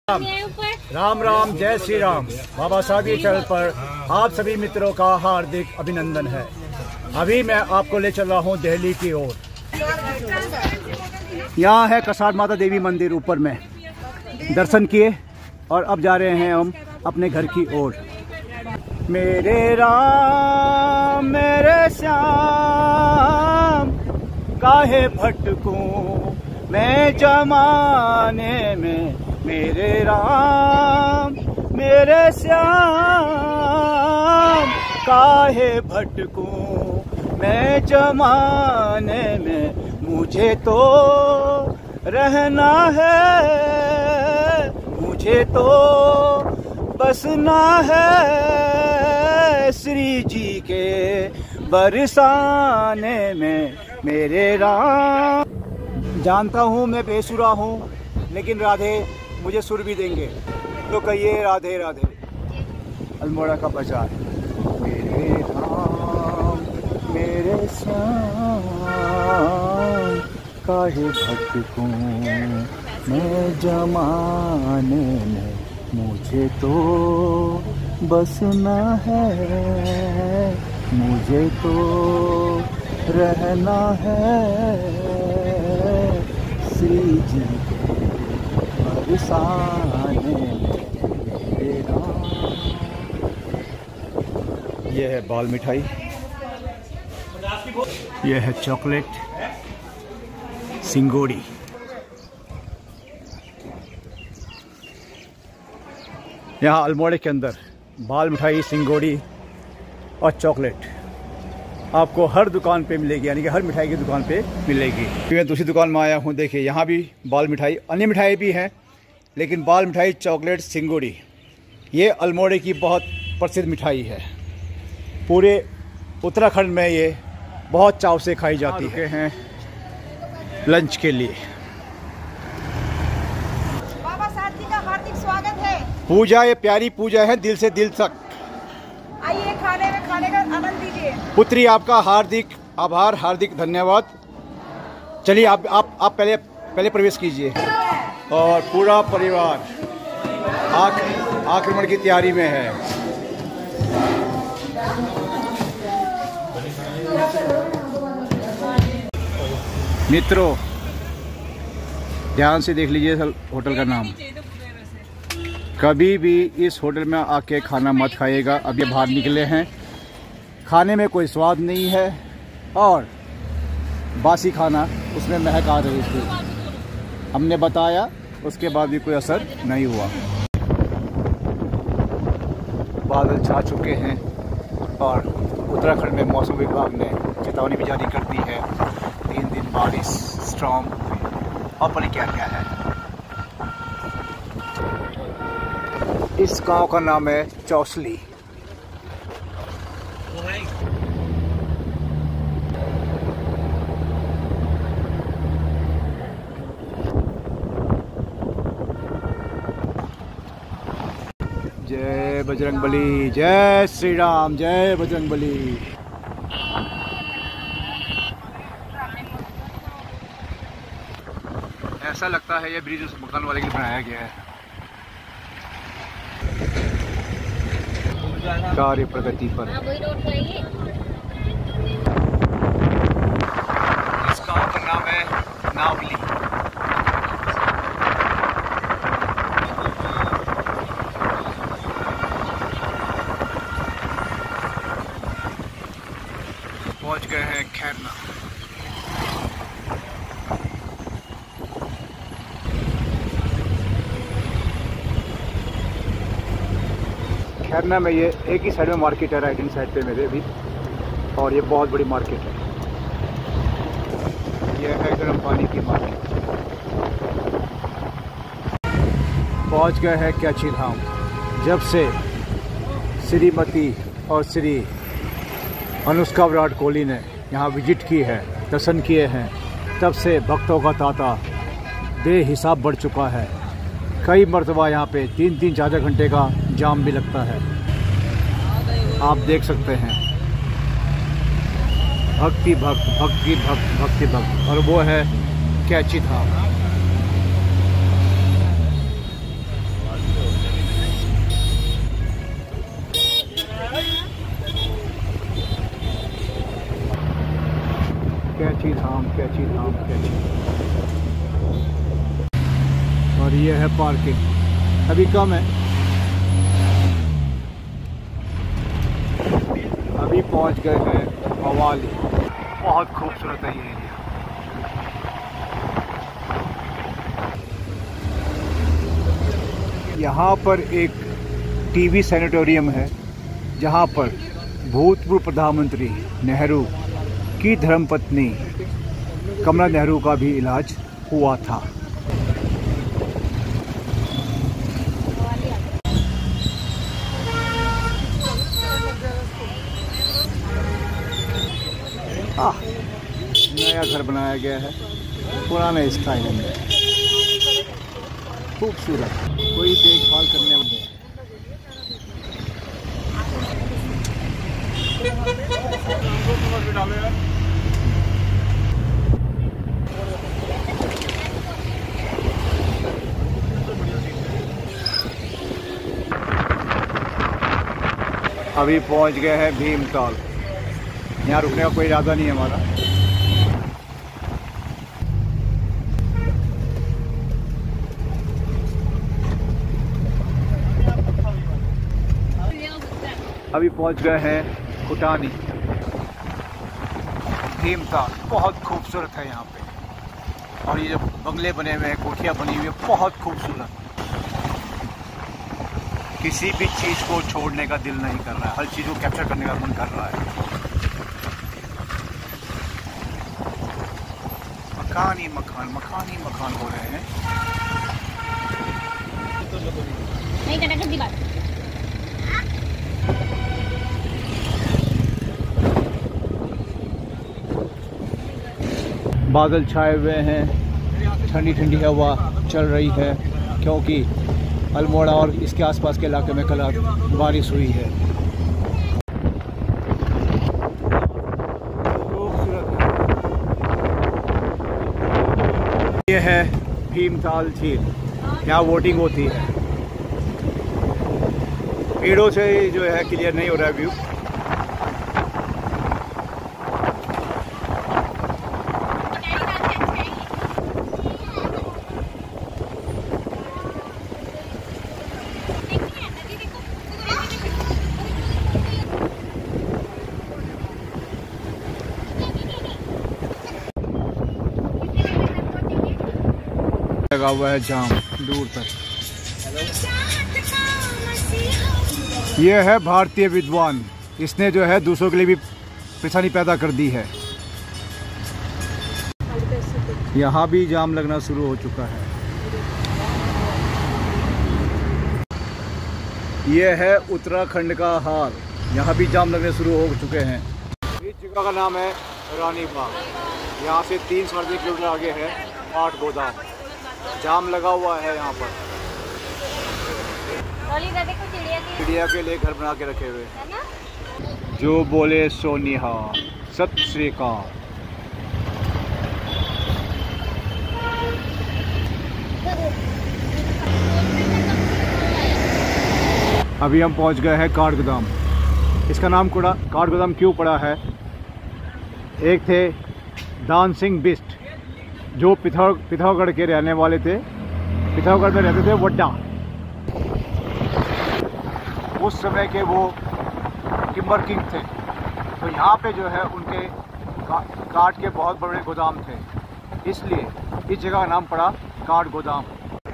राम राम, जय श्री राम। बाबा साहब चैनल पर आप सभी मित्रों का हार्दिक अभिनंदन है। अभी मैं आपको ले चल रहा हूँ दिल्ली की ओर। यहाँ है कसार माता देवी मंदिर, ऊपर में दर्शन किए और अब जा रहे हैं हम अपने घर की ओर। मेरे राम मेरे श्याम, काहे भटकूं मैं जमाने में। मेरे राम मेरे श्याम, काहे भटकूं मैं जमाने में। मुझे तो रहना है, मुझे तो बसना है श्री जी के बरसाने में। मेरे राम, जानता हूँ मैं बेसुरा हूँ, लेकिन राधे मुझे सुर भी देंगे, तो कहिए राधे राधे। अल्मोड़ा का बाजार। मेरे राम मेरे श्याम, काहे भटकूं मैं जमाने में। मुझे तो बसना है, मुझे तो रहना है श्री जी के बरसाने में। यह है बाल मिठाई, यह है चॉकलेट सिंगोड़ी। यहाँ अल्मोड़े के अंदर बाल मिठाई, सिंगोड़ी और चॉकलेट आपको हर दुकान पे मिलेगी, यानी कि हर मिठाई की दुकान पे मिलेगी। मैं दूसरी दुकान में आया हूँ, देखिए यहाँ भी बाल मिठाई, अन्य मिठाई भी हैं, लेकिन बाल मिठाई, चॉकलेट, सिंगोड़ी ये अल्मोड़े की बहुत प्रसिद्ध मिठाई है। पूरे उत्तराखंड में ये बहुत चाव से खाई जाती है। लंच के लिए बाबा साहब जी का हार्दिक स्वागत है। पूजा, ये प्यारी पूजा है, दिल से दिल तक। आइए खाने का आनंद लीजिए। पुत्री आपका हार्दिक आभार, हार्दिक धन्यवाद। चलिए आप पहले प्रवेश कीजिए। और पूरा परिवार आक्रमण की तैयारी में है। मित्रों ध्यान से देख लीजिए होटल का नाम। कभी भी इस होटल में आके खाना मत खाइएगा। अब ये बाहर निकले हैं, खाने में कोई स्वाद नहीं है और बासी खाना उसमें महक आ रही थी। हमने बताया, उसके बाद भी कोई असर नहीं हुआ। बादल छा चुके हैं और उत्तराखंड में मौसम विभाग ने चेतावनी भी जारी कर दी है। 3 दिन बारिश, स्टॉर्म और पता क्या क्या है। इस गांव का नाम है चौसली। जय बजरंगबली, जय श्री राम, जय बजरंगबली। ऐसा लगता है ये ब्रिज उस मकान वाले के लिए बनाया गया है। कार्य प्रगति पर। इस गांव का नाम है नावली। पहुंच गए हैं खैरना। खैरना में ये एक ही साइड में मार्केट है, राइट हैंड साइड पे मेरे भी, और ये बहुत बड़ी मार्केट है। ये है गर्म पानी की मार्केट। पहुंच गए हैं कैची धाम। जब से श्रीमती और श्री अनुष्का विराट कोहली ने यहाँ विजिट की है, दर्शन किए हैं, तब से भक्तों का तांता बेहिसाब बढ़ चुका है। कई मरतबा यहाँ पे 3-4 घंटे का जाम भी लगता है। आप देख सकते हैं भक्ति भक्त, भक्ति भक्त, भक्ति भक्त, और वो है कैची धाम। धाम कैची धाम कैची। और ये है पार्किंग, अभी कम है। अभी पहुंच गए हैं मवाली। बहुत खूबसूरत है ये एरिया। यहाँ पर एक टीबी सैनिटोरियम है जहाँ पर भूतपूर्व प्रधानमंत्री नेहरू की धर्मपत्नी कमला नेहरू का भी इलाज हुआ था। नया घर बनाया गया है पुराने स्टाइल में, खूबसूरत। कोई देखभाल करने वाले अभी पहुंच गए हैं भीमताल। यहाँ रुकने का कोई इरादा नहीं है हमारा। अभी पहुंच गए हैं कुटानी। भीमताल बहुत खूबसूरत है यहाँ पे। और ये जो बंगले बने हुए हैं, कोठियाँ बनी हुई है, बहुत खूबसूरत। किसी भी चीज़ को छोड़ने का दिल नहीं कर रहा है, हर चीज़ को कैप्चर करने का मन कर रहा है। मकान ही मकान, मकान ही मकान हो रहे हैं। नहीं कटा कर बात। बादल छाए हुए हैं, ठंडी ठंडी हवा चल रही है क्योंकि अल्मोड़ा और इसके आसपास के इलाके में कल रात बारिश हुई है। ये है भीमताल झील। यहाँ वोटिंग होती है। पेड़ों से जो है क्लियर नहीं हो रहा है व्यू। लगा हुआ है जाम दूर तक। ये है भारतीय विद्वान, इसने जो है दूसरों के लिए भी परेशानी पैदा कर दी है। यहाँ भी जाम लगना शुरू हो चुका है। ये है उत्तराखंड का हाल, यहाँ भी जाम लगने शुरू हो चुके हैं। इस जगह का नाम है रानी बाग। यहाँ से 3-3.5 किलोमीटर आगे है काठ गोदाम। जाम लगा हुआ है यहाँ पर। चिड़िया के लिए घर बना के रखे हुए हैं। जो बोले सो निहाल, सत श्री अकाल। अभी हम पहुँच गए हैं काठ गोदाम। इसका नाम काठ गोदाम क्यों पड़ा है? एक थे दान सिंह बिस्ट जो पिथौरागढ़ के रहने वाले थे। पिथौरागढ़ में रहते थे वड्डा। उस समय के वो टिम्बर किंग थे। तो यहाँ पे जो है उनके काठ के बहुत बड़े गोदाम थे, इसलिए इस जगह का नाम पड़ा Kathgodam.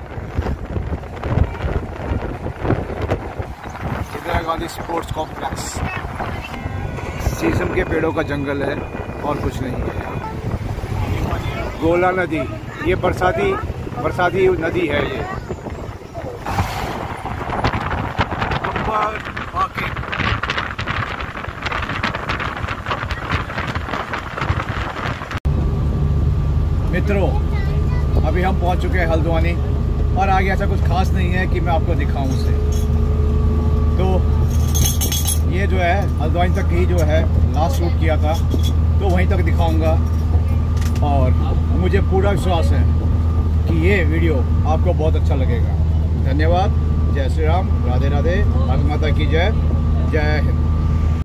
Indira Gandhi sports complex. शीशम के पेड़ों का जंगल है और कुछ नहीं है। गोला नदी, ये बरसाती नदी है ये। मित्रों, अभी हम पहुंच चुके हैं हल्द्वानी और आगे ऐसा कुछ खास नहीं है कि मैं आपको दिखाऊं उसे। तो ये जो है हल्द्वानी तक ही जो है लास्ट शूट किया था, तो वहीं तक दिखाऊंगा। और मुझे पूरा विश्वास है कि ये वीडियो आपको बहुत अच्छा लगेगा। धन्यवाद। जय श्री राम, राधे राधे, भारत माता की जय। जय हिंद।